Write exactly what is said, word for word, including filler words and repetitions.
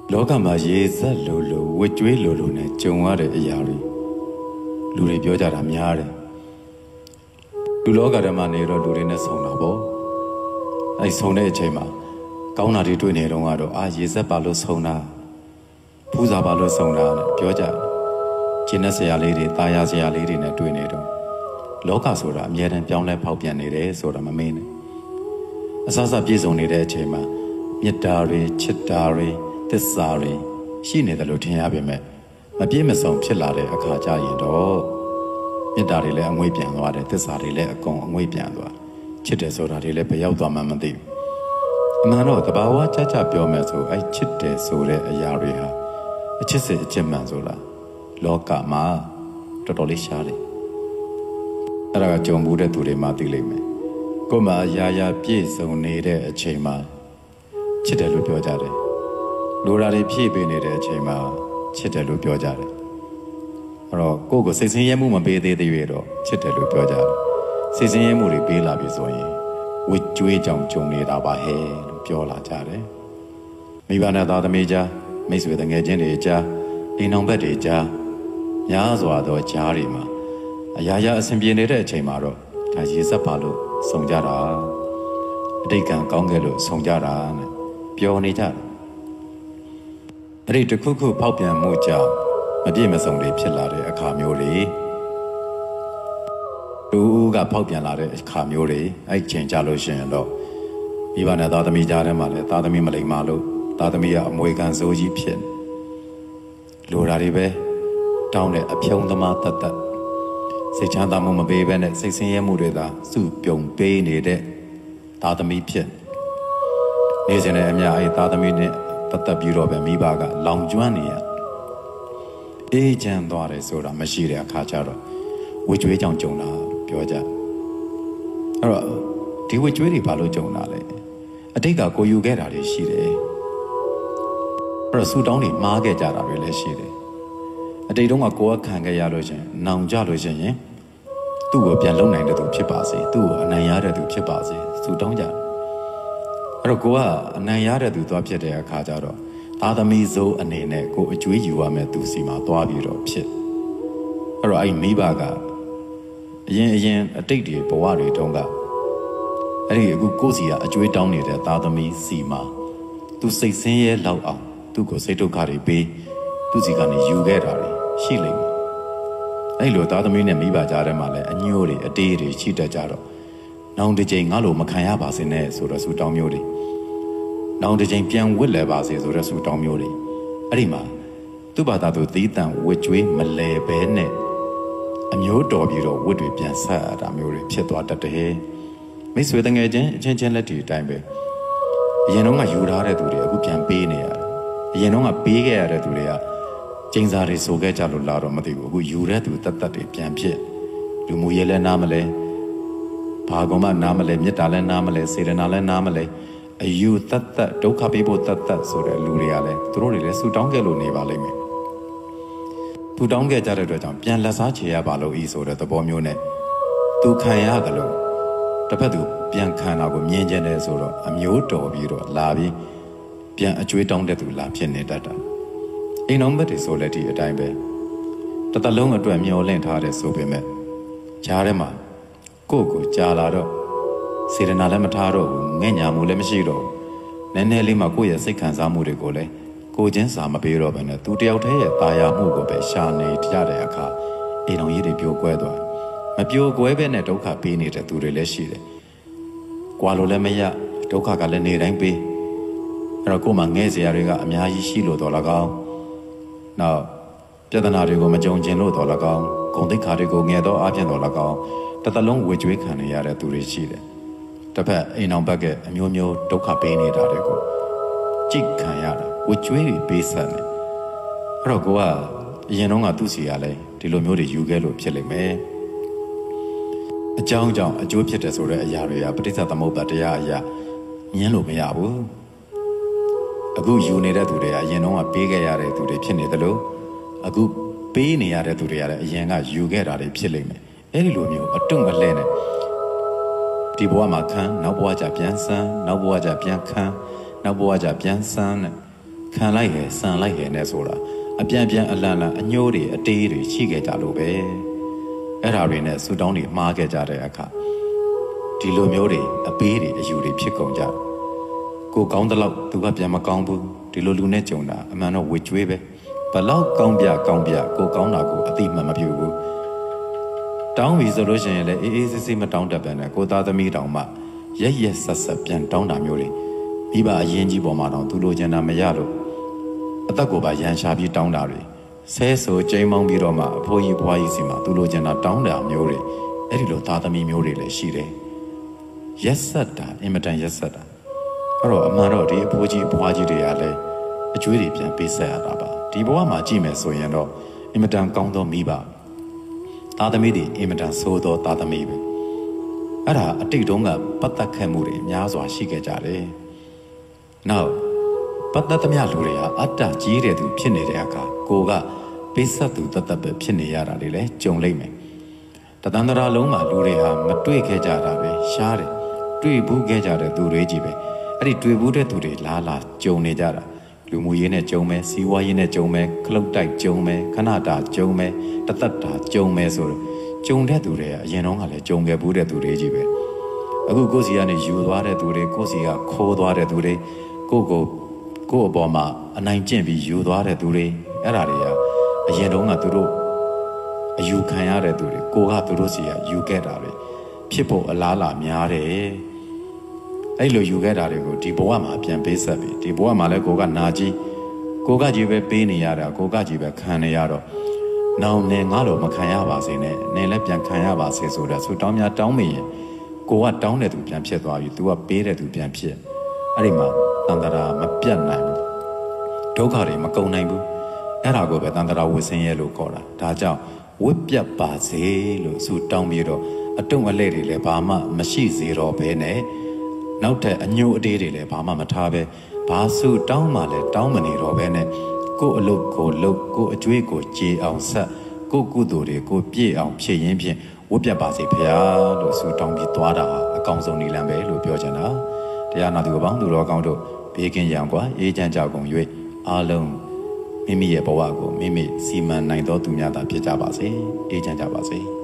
လောကမှာရေစက်လိုလိုဝစ်ကျွေးလိုလိုနဲ့ကြုံရတဲ့အရာတွေလူတွေပြောကြတာများတယ်လူလောကထဲမှာနေတော့လူတွေနဲ့ဆုံတာပေါ့အဲဆုံတဲ့အချိန်မှာကောင်းတာတွေတွေ့နေတော့ကတော့အာရေစက်ပါလို့ဆုံတာဖူးစာပါလို့ဆုံတာနဲ့ပြောကြကျင်းတဲ့ဆရာလေးတွေတာယာဆရာလေးတွေနဲ့တွေ့နေတော့လောကဆိုတာအမြဲတမ်းပြောင်းလဲဖောက်ပြန်နေတယ်ဆိုတာမမင်းနဲ့အစစပြေဆုံးနေတဲ့အချိန်မှာမေတ္တာတွေချစ်တာတွေသစ္စာတွေရှိနေတယ်လို့ထင်ရပေမဲ့မပြည့်မစုံဖြစ်လာတဲ့အခါကျရင်တော့မေတ္တာတွေလည်းအငွေ့ပြန်သွားတယ်သစ္စာတွေလည်းအကုန်အငွေ့ပြန်သွားချစ်တယ်ဆိုတာတွေလည်းဘယ်ရောက်သွားမှမသိဘူးအမှန်တော့တဘာဝကြကြပြောမယ်ဆိုအဲ့ချစ်တယ်ဆိုတဲ့အရာတွေဟာအချစ်စစ်အချစ်မှန်ဆိုတာလောကမှာတော်တော်လေးရှားတယ်အဲ့ဒါကကြုံမှုတဲ့သူတွေမှသိလိမ့်မယ်ကိုယ်မှာအရာရာပြည့်စုံနေတဲ့အချိန်မှာချစ်တယ်လို့ပြောကြတယ်လိုရာတွေဖြည့်ပေးနေတဲ့အချိန်မှာချစ်တယ်လို့ပြောကြတယ်အဲ့တော့ကိုယ့်ကိုစိတ်ဆင်းရဲမှုမပေးသေးသေးရတော့ချစ်တယ်လို့ပြောကြတယ်စိတ်ဆင်းရဲမှုတွေပေးလာပြီဆိုရင်ဝစ်ကြွေးကြောင်ကြုံနေတာပါဟဲ့လို့ပြောလာကြတယ်မိဘနဲ့သားသမီးကြားမိတ်ဆွေတငယ်ချင်းတွေကြားအိမ်အောင်ဘက်တွေကြားများစွာသောကြားတွေမှာအရာရာအဆင်ပြေနေတဲ့အချိန်မှာတော့ဒါရေစက်ပါလို့ဆုံကြတာအတိတ်ကံကောင်းခဲ့လို့ဆုံကြတာနဲ့ပြောနေကြတယ်အဲ့ဒီတစ်ခုခုဖောက်ပြန်မှုကြောင့်မပြည့်မစုံတွေဖြစ်လာတဲ့အခါမျိုးတွေတူကဖောက်ပြန်လာတဲ့အခါမျိုးတွေအဲ့ချိန်ကြလို့ရှိရင်တော့မိဘနဲ့သားသမီးကြားထဲမှာလည်းသားသမီးမလိမ္မာလို့သားသမီးကအမွေခံစိုးကြီးဖြစ်လိုတာတွေပဲတောင်းတဲ့အဖြုံးသမားတတ်တတ်စိတ်ချမ်းသာမှုမပေးဘဲနဲ့စိတ်ဆင်းရဲမှုတွေသာစုပြုံပေးနေတဲ့သားသမီးဖြစ်နေစဉ်နဲ့အများအဲ့သားသမီးနဲ့ပတ်သက်ပြီးတော့ပဲမိဘကလောင်ကျွမ်းနေရအေးချမ်းသွားတယ်ဆိုတာမရှိတဲ့အခါကျတော့ဝစ်ကြွေးကြောင်ကြုံတာပြောကြအဲ့တော့ဒီဝစ်ကြွေးတွေဘာလို့ကြုံတာလဲအတိတ်ကကိုယူခဲ့တာတွေရှိတယ်အဲ့တော့ဆူတောင်းတွေမှားခဲ့ကြတာတွေလည်းရှိတယ်အတိတ်တုန်းကကိုယ်ကခံခဲ့ရလို့ရှင်နောင်ကြလို့ရှင်ရင်သူ့ကိုပြန်လုံနိုင်တဲ့သူဖြစ်ပါစေသူ့ကိုအနိုင်ရတဲ့သူဖြစ်ပါစေဆူတောင်းကြအဲ့တော့ကိုကအနိုင်ရတဲ့သူသွားဖြစ်တဲ့အခါကျတော့သားသမီးစိုးအနေနဲ့ကိုအကျွေးယူရမယ်သူစီမှာသွားပြီးတော့ဖြစ်အဲ့တော့အဲ့မိဘကအရင်အရင်အတိတ်တွေဘဝတွေတုန်းကအဲ့ဒီအခုကိုစီကအကျွေးတောင်းနေတဲ့သားသမီးစီမှာသူစိတ်ဆင်းရဲလောက်အောင်သူ့ကိုစိတ်ဒုက္ခတွေပေးသူစီကနေယူခဲ့တာတွေရှိလိမ့်မယ်အဲ့လိုသားသမီးနဲ့မိဘကြားထဲမှာလည်းအညို့တွေအတေးတွေရှိတတ်ကြတော့နောင်တစ်ချိန်ငါ့လိုမခံရပါစေနဲ့ဆိုတော့ဆူတောင်းမျိုးတွေနောင်တစ်ချိန်ပြန်ဝစ်လဲပါစေဆိုတော့ဆူတောင်းမျိုးတွေအဲ့ဒီမှာသူ့ဘာသာသူသီးတန့်ဝစ်ကြွေးမလဲဘဲနဲ့အမျိုးတော်ပြီးတော့ဝစ်တွေပြန်ဆက်ရတာမျိုးတွေဖြစ်သွားတတ်တယ်မိတ်ဆွေတငယ်ချင်းအချင်းချင်းလက်တီအတိုင်းပဲအရင်တော့ကယူထားတဲ့သူတွေအခုပြန်ပေးနေရတယ်အရင်တော့ကပေးခဲ့ရတဲ့သူတွေကကျင်းစားတွေဆိုခဲ့ကြလို့လာတော့မသိဘူးအခုယူတဲ့သူတတ်တတ်တွေပြန်ဖြစ်လူမှုရေးလည်းနားမလဲဘာကောင်မှနားမလဲမေတ္တာလည်းနားမလဲစေတနာလည်းနားမလဲအယူတတ်တတ်ဒုက္ခပေးဖို့တတ်တတ်ဆိုတဲ့လူတွေကလည်းသူတို့တွေလည်းဆူတောင်းခဲ့လို့နေပါလိမ့်မယ်ဆူတောင်းခဲ့ကြတဲ့အတွက်ကြောင့်ပြန်လက်စားချေရပါလို့ဤဆိုတဲ့သဘောမျိုးနဲ့သူခံရတယ်လို့တစ်ဖက်သူပြန်ခံတာကိုမြင်ကျင်တယ်ဆိုတော့အမျိုးတော်ပြီးတော့လာပြီးပြန်အကျွေးတောင်းတဲ့သူလာဖြစ်နေတတ်တာအိမ်တော်ဘက်တွေဆိုလည်းဒီအတိုင်းပဲတသက်လုံးအတွက်မျောလင့်ထားတဲ့ဆိုပေမဲ့ဂျားထဲမှာကိုယ့်ကိုကြာလာတော့စေတနာလည်းမထားတော့ဘူးငဲ့ညာမှုလည်းမရှိတော့ဘူးနည်းနည်းလေးမှကိုယ့်ရဲ့စိတ်ခံစားမှုတွေကိုလည်းကိုချင်းစာမပေးတော့ဘဲနဲ့သူတယောက်တည်းရဲ့ตาယာမှုကိုပဲရှာနေကြတဲ့အခါအိမ်တော်ကြီးတွေပြိုကွဲသွားမပြိုကွဲပဲနဲ့ဒုက္ခပေးနေတဲ့သူတွေလည်းရှိတယ်။ကွာလို့လည်းမရဒုက္ခကလည်းနေတိုင်းပေးအဲ့တော့ကိုယ်မှငဲ့စရာတွေကအများကြီးရှိလို့တော့လကောင်းနောက်ပြဿနာတွေကိုမကြုံကျင်လို့တော့လကောင်းဂုဏ်သိက္ခာတွေကိုငဲ့တော့အပြည့်တော့လကောင်းတစ်သက်လုံးဝေကျွေးခံနေရတဲ့သူတွေရှိတယ်။တစ်ဖက်အိမ်အောင်ဘက်ကအမျိုးမျိုးဒုက္ခပေးနေတာတွေကိုကြိတ်ခံရတာဝေကျွေးတွေပေးဆက်နေအဲ့တော့ကိုကအရင်တော့ကသူ့စီကလည်းဒီလိုမျိုးတွေယူခဲ့လို့ဖြစ်လိမ့်မယ်။အကြောင်းကြောင့်အကျိုးဖြစ်တယ်ဆိုတဲ့အရာတွေကပဋိစ္စသမုပ္ပါတရားအရာညင်းလို့မရဘူး။အခုယူနေတဲ့သူတွေကအရင်တော့ကပေးခဲ့ရတဲ့သူတွေဖြစ်နေတယ်လို့အခုပေးနေရတဲ့သူတွေကလည်းအရင်ကယူခဲ့တာတွေဖြစ်လိမ့်မယ်။အဲ့ဒီလိုမျိုးအတုံအလှဲ့နဲ့ဒီဘဝမှာခံနောက်ဘဝကျပြန်ဆန်းနောက်ဘဝကျပြန်ခံနောက်ဘဝကျပြန်ဆန်းနဲ့ခံလိုက်ဟဲဆန်လိုက်ဟဲနဲ့ဆိုတာအပြန်ပြန်အလန့်လန့်အညိုးတွေအတေးတွေရှိခဲ့ကြလို့ပဲအဲ့ဒါတွေနဲ့ဆူတောင်းတွေမှားခဲ့ကြတဲ့အခါဒီလိုမျိုးတွေအပေးတွေအယူတွေဖြစ်ကုန်ကြကိုကောင်းတဲ့လောက်သူကပြန်မကောင်းဘူးဒီလိုလူနဲ့ကြုံတာအမှန်တော့ဝေကျွေးပဲဘလောက်ကောင်းပြကောင်းပြကိုကောင်းတာကိုအတိမှန်မပြုဘူးတောင်းပြီဆိုလို့ရှိရင်လည်းအေးအေးဆေးဆေးမတောင်းတတ်ပဲနဲ့ကိုသားသမီးတောင်မှရက်ရက်ဆက်ဆက်ပြန်တောင်းတာမျိုးတွေမိဘအရင်ကြီးပေါ်မှာတော့သူလိုချင်တာမရလို့အသက်ကိုပါရန်ရှာပြီးတောင်းတာတွေဆဲဆိုကျိမ်းမောင်းပြီးတော့မှအဖိုးကြီးဘွားကြီးစီမှာသူလိုချင်တာတောင်းတာမျိုးတွေအဲ့ဒီလိုသားသမီးမျိုးတွေလည်းရှိတယ်ရက်ဆက်တာအင်မတန်ရက်ဆက်တာအဲ့တော့အမှန်တော့ဒီအဖိုးကြီးဘွားကြီးတွေကလည်းအကျွေးတွေပြန်ပေးဆက်ရတာပါဒီဘဝမှာကြည့်မယ်ဆိုရင်တော့အင်မတန်ကောင်းသောမိဘသားသမီးတွေအင်မတန်ဆိုးသောသားသမီးပဲအဲ့ဒါအတိတ်တုန်းကပတ်သက်ခဲ့မှုတွေများစွာရှိခဲ့ကြတယ်နောက်ပတ်သက်သမျှလူတွေဟာအတ္တကြီးတဲ့သူဖြစ်နေတဲ့အခါကိုကပေးဆက်သူတသက်ပဲဖြစ်နေရတာတွေလည်းကြုံလိမ့်မယ်တသန္တရာလုံးမှာလူတွေဟာမတွေ့ခဲ့ကြတာပဲရှားတယ်တွေ့ဘူးခဲ့ကြတဲ့သူတွေကြီးပဲအဲ့ဒီတွေ့ဘူးတဲ့သူတွေလာလာကြုံနေကြတာလူမှုရေးနဲ့ကြုံမယ်စီးပွားရေးနဲ့ကြုံမယ်ခလုတ်တိုက်ကြုံမယ်ခဏတာကြုံမယ်တသက်တာကြုံမယ်ဆိုတော့ကြုံတဲ့သူတွေကအရင်တော့ကလည်းကြုံခဲ့ဘူးတဲ့သူတွေကြီးပဲအခုကိုယ်စီကနေယူသွားတဲ့သူတွေကိုယ်စီကခိုးသွားတဲ့သူတွေကိုယ့်ကိုကိုယ့်အပေါ်မှာအနိုင်ကျင့်ပြီးယူသွားတဲ့သူတွေအဲ့ဒါတွေကအရင်တော့ကသူတို့အယူခံရတဲ့သူတွေကိုကသူတို့စီကယူခဲ့တာတွေဖြစ်ဖို့အလားအလာများတယ်အဲ့လိုယူခဲ့တာတွေကိုဒီဘဝမှာပြန်ပေးဆက်ပြီဒီဘဝမှာလည်းကိုကနာကြီးကိုကကြီးပဲပေးနေရတာကိုကကြီးပဲခံနေရတော့နောင်နေငါလိုမခံရပါစေနဲ့နေလည်းပြန်ခံရပါစေဆိုတော့ဆူတောင်းများတောင်းမိရင်ကိုကတောင်းတဲ့သူပြန်ဖြစ်သွားပြီ तू ကပေးတဲ့သူပြန်ဖြစ်အဲ့ဒီမှာတန်တရာမပြတ်နိုင်ဘူးဒုက္ခတွေမကုန်နိုင်ဘူးအဲ့ဒါကိုပဲတန်တရာဝစ်စင်းရဲလို့ခေါ်တာဒါကြောင့်ဝစ်ပြတ်ပါစေလို့ဆူတောင်းပြီးတော့အတုံအလဲတွေလည်းဘာမှမရှိစေတော့ဘဲနဲ့နောက်ထပ်အညို့အတေးတွေလည်းဘာမှမထားပဲဘာဆူတောင်းမှလည်းတောင်းမနေတော့ဘဲနဲ့ကိုယ်အလုပ်ကိုလုပ်ကိုယ်အကျွေးကိုကြေအောင်ဆက်ကိုယ်ကုသိုလ်တွေကိုပြည့်အောင်ဖြည့်ရင်းဖြင့်ဝတ်ပြတ်ပါစေဖေဟာလို့ဆူတောင်းပြီးသွားတာအကောင်းဆုံးနည်းလမ်းပဲလို့ပြောချင်တာတရားနာသူအပေါင်းသူတော်ကောင်းတို့ဘေးကင်းရန်กว่าအေးချမ်းကြကုန်၍အားလုံးမိမိရဲ့ဘဝကိုမိမိစီမံနိုင်သောသူများသာဖြစ်ကြပါစေအေးချမ်းကြပါစေ